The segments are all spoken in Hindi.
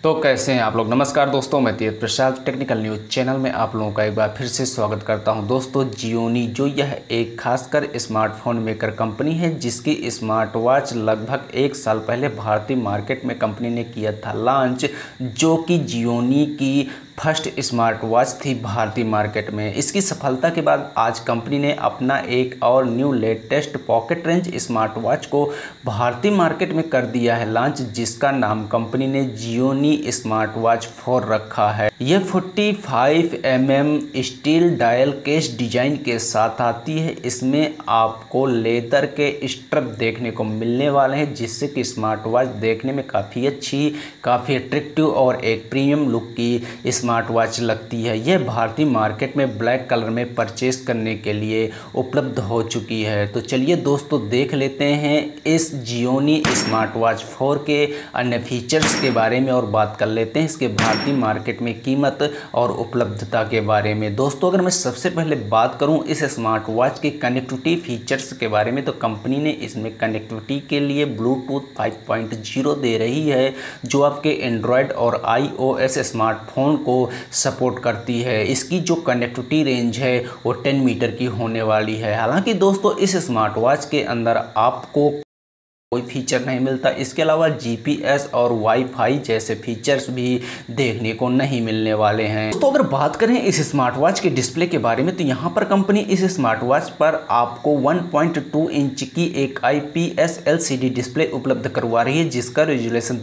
तो कैसे हैं आप लोग। नमस्कार दोस्तों, मैं तीर्थ प्रसाद टेक्निकल न्यूज़ चैनल में आप लोगों का एक बार फिर से स्वागत करता हूं। दोस्तों, जियोनी जो यह एक खासकर स्मार्टफोन मेकर कंपनी है जिसकी स्मार्ट वॉच लगभग 1 साल पहले भारतीय मार्केट में कंपनी ने किया था लॉन्च, जो कि जियोनी की फर्स्ट स्मार्ट वॉच थी भारतीय मार्केट में। इसकी सफलता के बाद आज कंपनी ने अपना एक और new latest pocket range smart watch को भारतीय मार्केट में कर दिया है लॉन्च, जिसका नाम कंपनी ने जियोनी स्मार्ट वॉच 4 रखा है। यह 45 mm steel dial case design के साथ आती है। इसमें आपको लेदर के स्ट्रप देखने को मिलने वाले हैं, जिससे कि स्मार्ट वॉच देखने में काफ़ी अच्छी, काफ़ी अट्रैक्टिव और एक प्रीमियम लुक की स्मार्ट वॉच लगती है। यह भारतीय मार्केट में ब्लैक कलर में परचेस करने के लिए उपलब्ध हो चुकी है। तो चलिए दोस्तों, देख लेते हैं इस जियोनी स्मार्ट वॉच 4 के अन्य फीचर्स के बारे में और बात कर लेते हैं इसके भारतीय मार्केट में कीमत और उपलब्धता के बारे में। दोस्तों, अगर मैं सबसे पहले बात करूं इस स्मार्ट वॉच के कनेक्टिविटी फीचर्स के बारे में, तो कंपनी ने इसमें कनेक्टिविटी के लिए ब्लूटूथ 5.0 दे रही है, जो आपके एंड्रॉयड और iOS स्मार्टफोन को सपोर्ट करती है। इसकी जो कनेक्टिविटी रेंज है वो 10 मीटर की होने वाली है। हालांकि दोस्तों, इस स्मार्ट वॉच के अंदर आपको कोई फीचर नहीं मिलता। इसके अलावा जीपीएस और वाईफाई जैसे फीचर्स भी देखने को नहीं मिलने वाले हैं। तो अगर बात करें इस स्मार्ट वॉच के डिस्प्ले के बारे में, तो यहाँ पर कंपनी इस स्मार्ट वॉच पर आपको 1.2 इंच की एक IPS LCD डिस्प्ले उपलब्ध करवा रही है, जिसका रेजोल्यूशन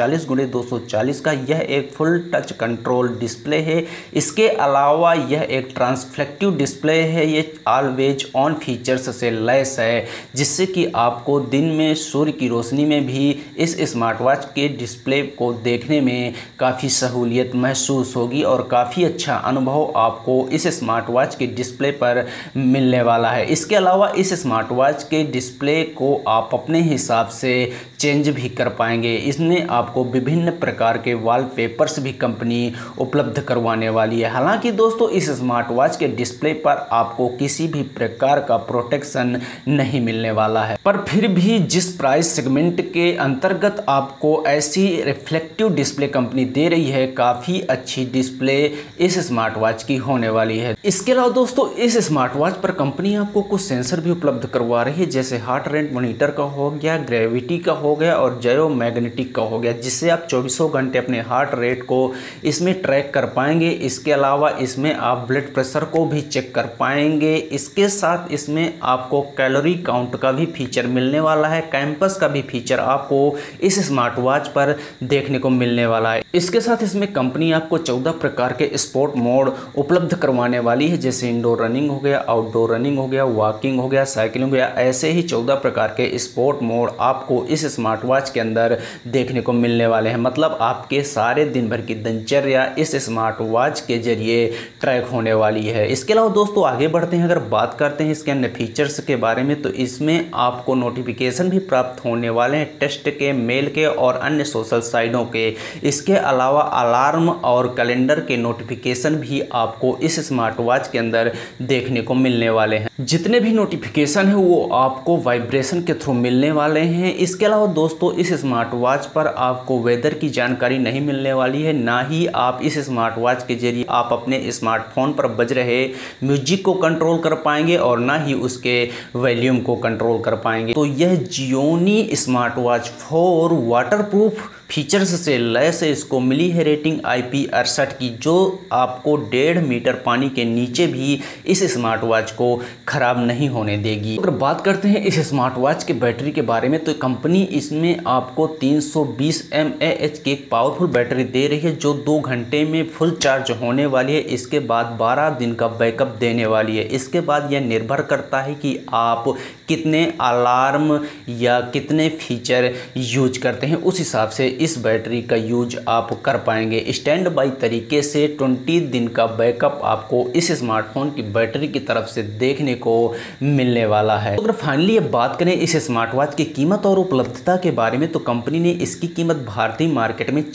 240x240 का यह एक फुल टच कंट्रोल डिस्प्ले है। इसके अलावा यह एक ट्रांसफ्लेक्टिव डिस्प्ले है। ये ऑलवेज ऑन फीचर्स से लैस है, जिससे कि आपको दिन में सूर्य की रोशनी में भी इस स्मार्ट वॉच के डिस्प्ले को देखने में काफ़ी सहूलियत महसूस होगी और काफ़ी अच्छा अनुभव आपको इस स्मार्ट वॉच के डिस्प्ले पर मिलने वाला है। इसके अलावा इस स्मार्ट वॉच के डिस्प्ले को आप अपने हिसाब से चेंज भी कर पाएंगे। इसमें आपको विभिन्न प्रकार के वॉलपेपर्स भी कंपनी उपलब्ध करवाने वाली है। हालांकि दोस्तों, इस स्मार्ट वॉच के डिस्प्ले पर आपको किसी भी प्रकार का प्रोटेक्शन नहीं मिलने वाला है, पर फिर भी जिस प्राइस सेगमेंट के अंतर्गत आपको ऐसी रिफ्लेक्टिव डिस्प्ले कंपनी दे रही है, काफ़ी अच्छी डिस्प्ले इस स्मार्ट वॉच की होने वाली है। इसके अलावा दोस्तों, इस स्मार्ट वॉच पर कंपनी आपको कुछ सेंसर भी उपलब्ध करवा रही है, जैसे हार्ट रेट मॉनिटर का हो गया, ग्रेविटी का हो गया और जायोमैग्नेटिक का हो गया, जिससे आप 24 घंटे अपने हार्ट रेट को इसमें ट्रैक कर पाएंगे। इसके अलावा इसमें आप ब्लड प्रेशर को भी चेक कर पाएंगे। इसके साथ इसमें आपको कैलोरी काउंट का भी फीचर मिलने वाला है। कैंपस का भी फीचर आपको इस स्मार्ट वॉच पर देखने को मिलने वाला है। इसके साथ इसमें कंपनी आपको 14 प्रकार के स्पोर्ट मोड उपलब्ध करवाने वाली है, जैसे इंडोर रनिंग हो गया, आउटडोर रनिंग हो गया, वॉकिंग हो गया, साइकिलिंग हो गया। ऐसे ही 14 प्रकार के स्पोर्ट मोड आपको इस स्मार्ट वॉच के अंदर देखने को मिलने वाले हैं। मतलब आपके सारे दिन भर की दिनचर्या इस स्मार्ट वॉच के जरिए ट्रैक होने वाली है। इसके अलावा दोस्तों, आगे बढ़ते हैं। अगर बात करते हैं इसके अन्य फीचर्स के बारे में, तो इसमें आपको नोटिफिकेशन भी प्राप्त होने वाले हैं, टेक्स्ट के, मेल के और अन्य सोशल साइटों के। इसके अलावा अलार्म और कैलेंडर के नोटिफिकेशन भी आपको इस स्मार्ट वॉच के अंदर देखने को मिलने वाले हैं। जितने भी नोटिफिकेशन है वो आपको वाइब्रेशन के थ्रू मिलने वाले हैं। इसके अलावा दोस्तों, इस स्मार्ट वॉच पर आपको वेदर की जानकारी नहीं मिलने वाली है, ना ही आप इस स्मार्ट वॉच के जरिए आप अपने स्मार्टफोन पर बज रहे म्यूजिक को कंट्रोल कर पाएंगे और ना ही उसके वॉल्यूम को कंट्रोल कर पाएंगे। तो यह Gionee smart watch 4 waterproof features से लैस है। इसको मिली है रेटिंग IP68 की, जो आपको 1.5 मीटर पानी के नीचे भी इस स्मार्ट वॉच को खराब नहीं होने देगी। अगर बात करते हैं इस स्मार्ट वॉच के बैटरी के बारे में, तो कंपनी इसमें आपको 320 mAh की एक पावरफुल बैटरी दे रही है, जो 2 घंटे में फुल चार्ज होने वाली है। इसके बाद 12 दिन का बैकअप देने वाली है। इसके बाद यह निर्भर करता है कि आप कितने अलार्म या कितने फीचर यूज करते हैं, उस हिसाब से इस बैटरी का यूज आप कर पाएंगे। स्टैंड बाई तरीके से 20 दिन का बैकअप आपको इस स्मार्टफोन की बैटरी की तरफ से देखने को मिलने वाला है। तो अगर फाइनली ये बात करें इस स्मार्ट वॉच की कीमत और उपलब्धता के बारे में, तो कंपनी ने इसकी कीमत भारतीय मार्केट में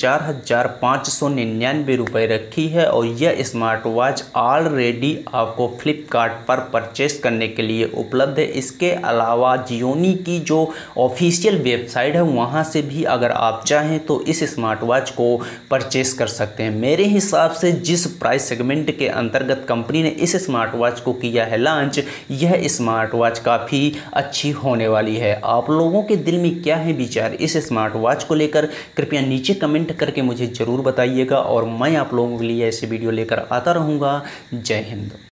4,599 रुपये रखी है और यह स्मार्ट वॉच ऑलरेडी आपको फ्लिपकार्ट पर परचेस करने के लिए उपलब्ध है। इसके अलावा जियोनी की जो ऑफिशियल वेबसाइट है, वहाँ से भी अगर आप चाहें चाहें तो इस स्मार्ट वॉच को परचेस कर सकते हैं। मेरे हिसाब से जिस प्राइस सेगमेंट के अंतर्गत कंपनी ने इस स्मार्ट वॉच को किया है लॉन्च, यह स्मार्ट वॉच काफ़ी अच्छी होने वाली है। आप लोगों के दिल में क्या है विचार इस स्मार्ट वॉच को लेकर, कृपया नीचे कमेंट करके मुझे ज़रूर बताइएगा और मैं आप लोगों के लिए ऐसे वीडियो लेकर आता रहूँगा। जय हिंद।